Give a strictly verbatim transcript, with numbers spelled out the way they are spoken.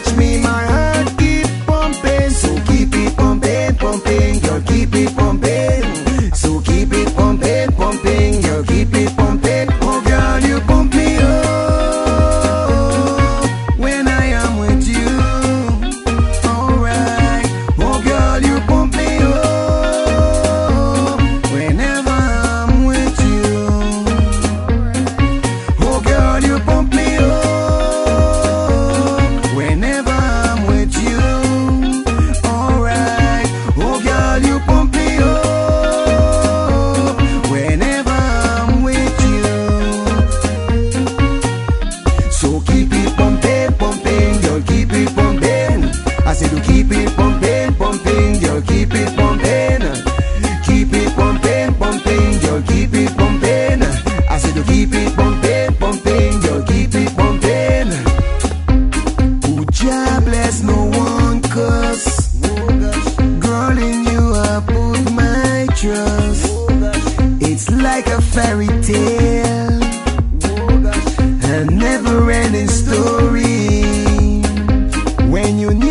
touch me, my heart keep pumping. So keep it pumping, pumping, girl, keep it pumping. So keep it pumping, pumping, girl, keep it pumping. Oh girl, you pump me up when I am with you. Alright, oh girl, you pump me up whenever I'm with you. Oh girl, you pump me up whenever I'm with you. Alright, oh girl, you pump me up whenever I'm with you. So keep it pumping, pumping, girl, keep it pumping. I said to keep it pumping, pumping, girl, keep it pumping. Keep it pumping, pumping, girl, keep it pumping. I said to keep it pumping, pumping, girl, keep it pumping. Oh, Jah bless no one cuss. Girl, in you I put my trust. It's like a fairy tale, a never-ending story. When you